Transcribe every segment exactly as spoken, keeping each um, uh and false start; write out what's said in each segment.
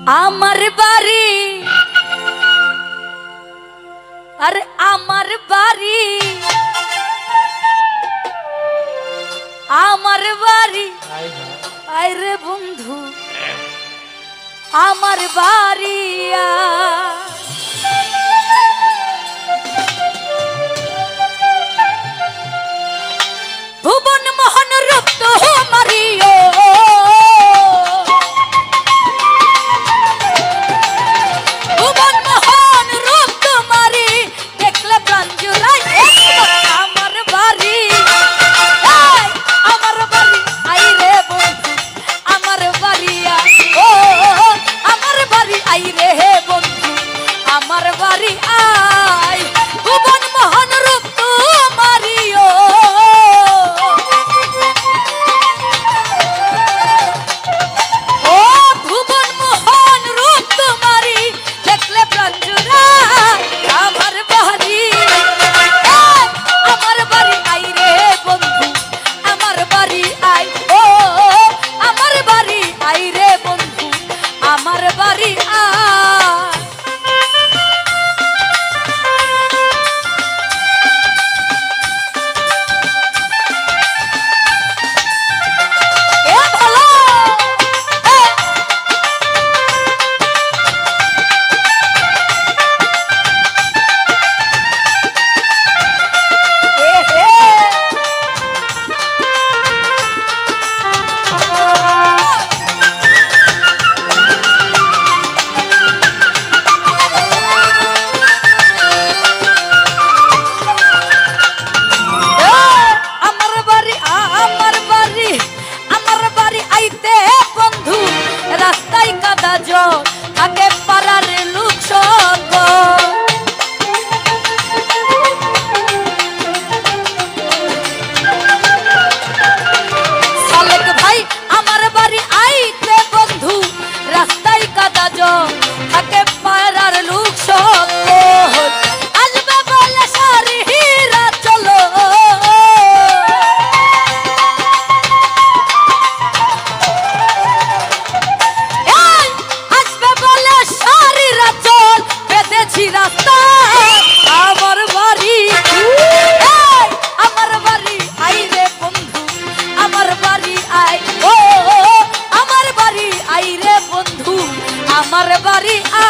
আমার বাড়ি আরে আমার বাড়ি আমার বাড়ি আরে বন্ধু আমার বাড়ি ভুবন মোহন রূপ তো মারিও ভুবন মোহন রূপ তো মারি দেখলে প্রাণ জুড়াই আমার বাড়ি আমার বাড়ি আই রে বন্ধু আমার বাড়ি ও আমার বাড়ি আই রে বন্ধু আমার বাড়ি আই ভুবন মোহন রূপ তো মারিও আমার বাড়ি আ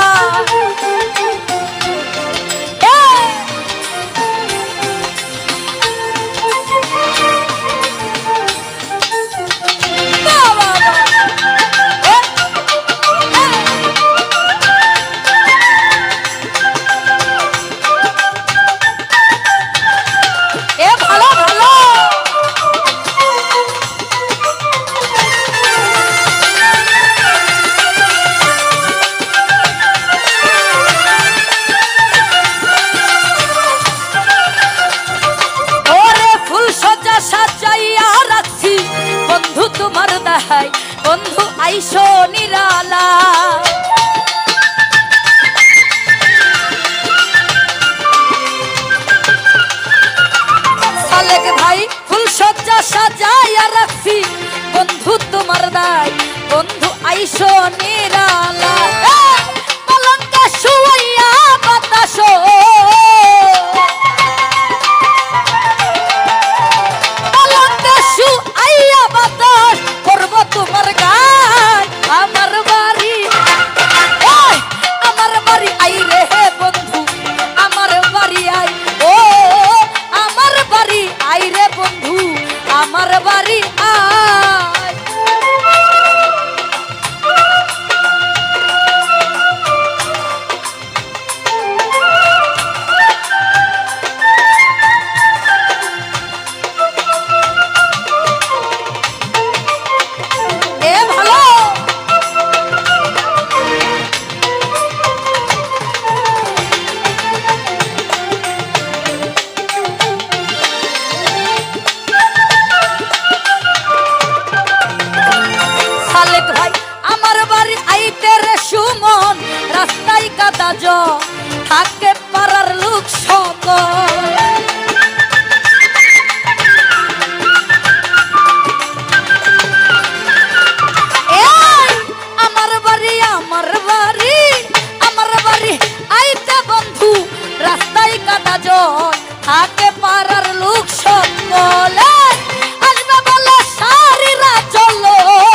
বন্ধু আইসো নিরালা সালেক ভাই ফুল সজ্জা সাজাইয়া রাখছি বন্ধু তোমার দায় বন্ধু আইসো নিরালা পলঙ্কে শুইয়া বাতাসো পলঙ্কে শুইয়া বাতাস তোমার গায় আমার বাড়ি আমার বাড়ি আই রে বন্ধু আমার বাড়ি আই ও আমার বাড়ি আই রে বন্ধু আমার বাড়ি আই থাকে পাড়ার লোক সকল আমার বাড়ি আমার বাড়ি আমার বাড়ি আইতে বন্ধু রাস্তায় কাটা জল থাকে পাড়ার লোক সকলে আসবে বলে সারিরা চলো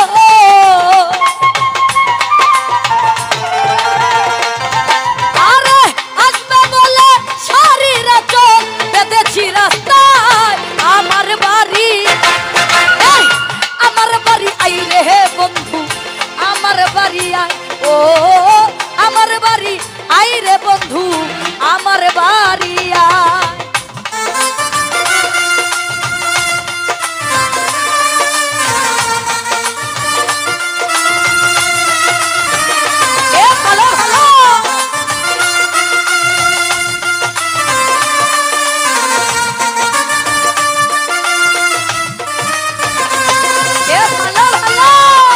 আরে আসবে বলে সারিরা চল বেঁধেছি রাস্তায় আমার বাড়ি আমার বাড়ি আই রে হে বন্ধু আমার বাড়ি আই ও আমার বাড়ি আই রে বন্ধু আমার বাড়ি আই এ ভালো ভালো এ ভালো ভালো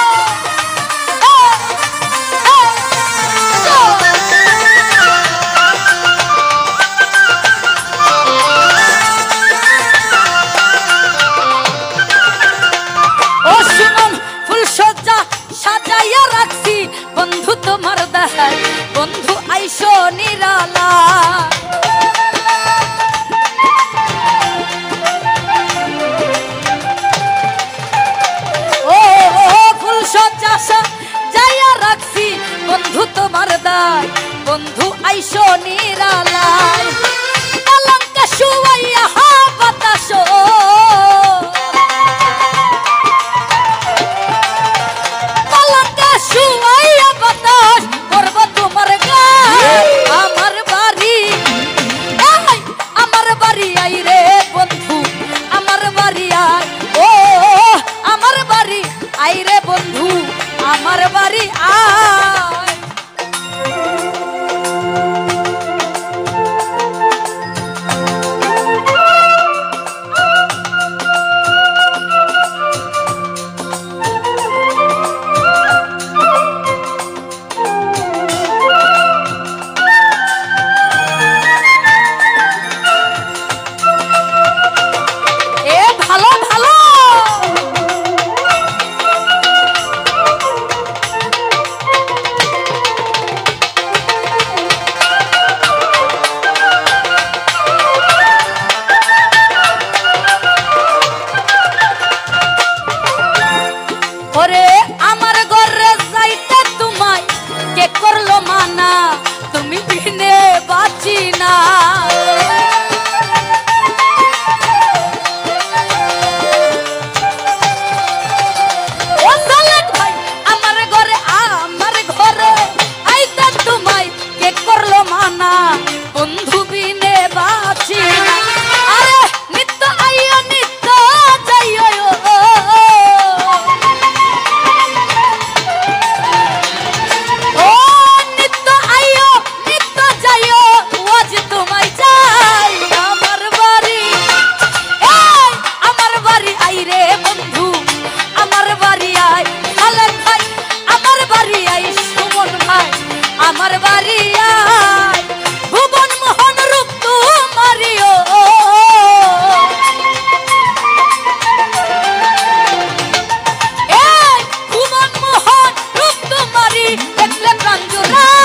সাজাইয়া রাখছি বন্ধু তোমার দেখায় বন্ধু আইসো নিরালা ও ফুল সজ্জা সাজাইয়া রাখছি বন্ধু তোমার দায় বন্ধু আইসো নিরালায় পালঙ্কে শুয়াইয়া হা বাতাস শুয়াইয়া বাতাস করব তোমার গায়ে আমার বাড়ি আমার বাড়ি আই রে বন্ধু আমার বাড়ি আই ও আমার বাড়ি আই রে বন্ধু আমার বাড়ি আই আমার বাড়ি আয় ভুবন মোহন রূপ তোমারিও এই ভুবন মোহন রূপ তোমারি দেখলে প্রাণ জোড়া